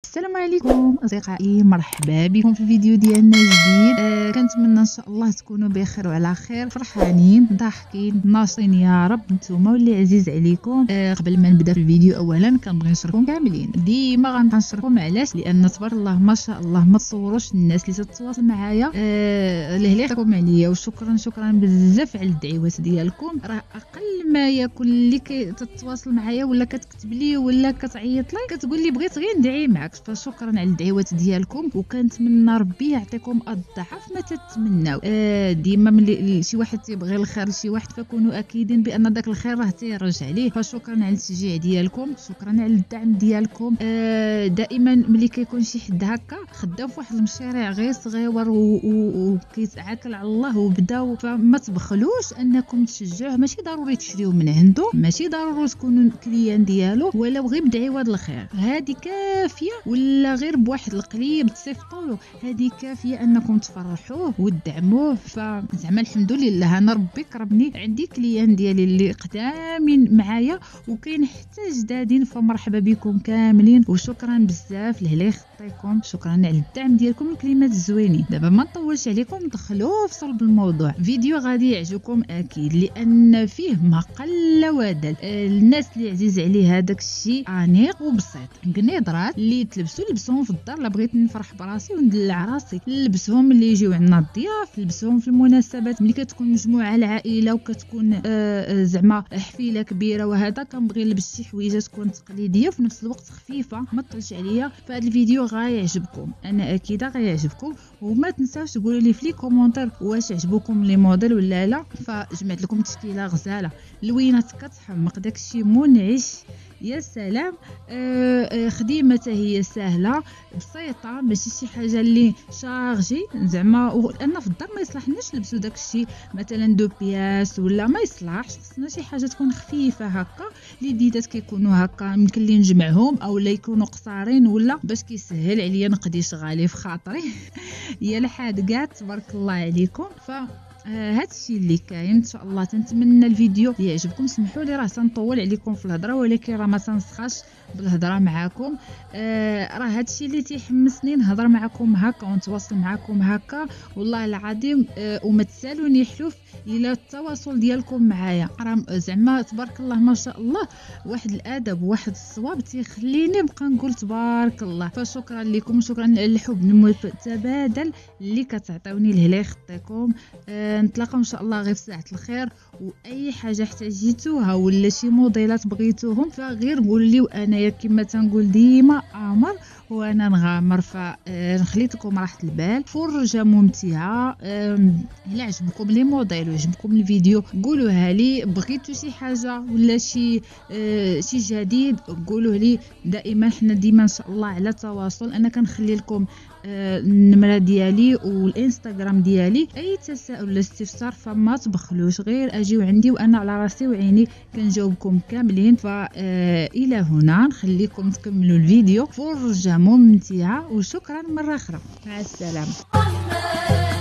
السلام عليكم اصدقائي، مرحبا بكم في الفيديو ديالنا الجديد. كنتمنى ان شاء الله تكونوا بخير وعلى خير، فرحانين ضاحكين ناشطين يا رب نتوما واللي عزيز عليكم. قبل ما نبدا في الفيديو اولا كنبغي نشكركم كاملين، ديما غنشكركم علاش؟ لان تبارك الله ما شاء الله ما تصوروش الناس اللي تتواصل معايا اللي يحكم عليا، وشكرا بزاف على الدعوات ديالكم. راه اقل ما يكون اللي كتتواصل معايا ولا كتكتب لي ولا كتعيط لي كتقول لي بغيت غير ندعي معك، فشكرا على الدعوات ديالكم، وكنتمنى ربي يعطيكم الضعف ما تتمناو. ديما ملي شي واحد تيبغي الخير لشي واحد فكونوا اكيدين بان داك الخير راه تيرجع ليه، فشكرا على التشجيع ديالكم، شكرا على الدعم ديالكم. دائما ملي كيكون شي حد هكا خدام في واحد المشاريع غير صغيور وكيتعاكل على الله وبداو، فما تبخلوش انكم تشجعوه، ماشي ضروري تشريو من عنده، ماشي ضروري تكونوا كليان ديالو، ولا غير بدعوه الخير هذه كافيه، ولا غير بواحد القليب تصيفطوا له هذه كافيه انكم تفرحوه وتدعموه. فزعما الحمد لله انا ربي كرمني، عندي كليان ديالي اللي قدامين معايا وكاين حتى جدادين، فمرحبا بكم كاملين وشكرا بزاف لله يخطيكم، شكرا على الدعم ديالكم الكلمات الزوينين. دابا ما نطولش عليكم، ندخلوا في صلب الموضوع. فيديو غادي يعجبكم اكيد لان فيه ما قل ودل. الناس اللي عزيز عليه هذاك الشيء انيق وبسيط، قنيضرات اللي لبسوهم في الدار. لا بغيت نفرح براسي وندلع راسي، لبسهم اللي يجيو عندنا الضياف، لبسهم في المناسبات ملي كتكون مجموعه العائله وكتكون زعما حفيله كبيره، وهذا كنبغي نلبس شي حويجه تكون تقليديه وفي نفس الوقت خفيفه ما تطلش عليا. فهاد الفيديو غيعجبكم، انا اكيده غيعجبكم، وما تنساوش تقولوا لي في لي كومونتير واش عجبوكم لي موديل ولا لا. فجمعت لكم تشكيله غزاله لوينات كتحمق، داكشي منعش يا سلام. خديمه هي سهله بسيطه، ماشي شي حاجه اللي شارجي زعما، لان في الدار ما يصلحناش نلبسوا داكشي مثلا دو بياس ولا ما يصلحش، خصنا شي حاجه تكون خفيفه هكا. لي ديدات كيكونوا هكا يمكن لي نجمعهم او لا يكونوا قصارين ولا باش كيسهل عليا نقضي شغالي في خاطري يا الحادقات تبارك الله عليكم. هذا الشيء اللي كاين ان شاء الله. تنتمنى الفيديو يعجبكم. سمحوا لي راه تنطول عليكم في الهضره، ولكن راه ما تنسخاش بالهضره معاكم. راه هذا الشيء اللي تيحمسني نهضر معكم هكا ونتواصل معكم هكا، والله العظيم. وما تسالوني حلوف الى التواصل ديالكم معايا، راه زعما تبارك الله ما شاء الله، واحد الادب واحد الصواب تيخليني نبقى نقول تبارك الله. فشكرا لكم، شكرا على الحب المتبادل اللي كتعطيوني لله يخطيكم. نتلاقاو ان شاء الله غير في ساعه الخير، واي حاجه احتاجيتوها ولا شي موديلات بغيتوهم فغير قول لي، وانايا كما تنقول ديما امر وانا نغامر. فنخليت لكم راحه البال، فرجه ممتعه. الا عجبكم لي موديل وعجبكم الفيديو قولوها لي، بغيتوا شي حاجه ولا شي جديد قولوه لي. دائما حنا ديما ان شاء الله على تواصل. انا كنخلي لكم النمره ديالي والانستغرام ديالي، اي تساؤل ولا استفسار فما تبخلوش، غير اجيو عندي وانا على راسي وعيني كنجاوبكم كاملين. الى هنا نخليكم تكملوا الفيديو، فرجه ممتعه وشكرا مره اخرى، مع السلامه.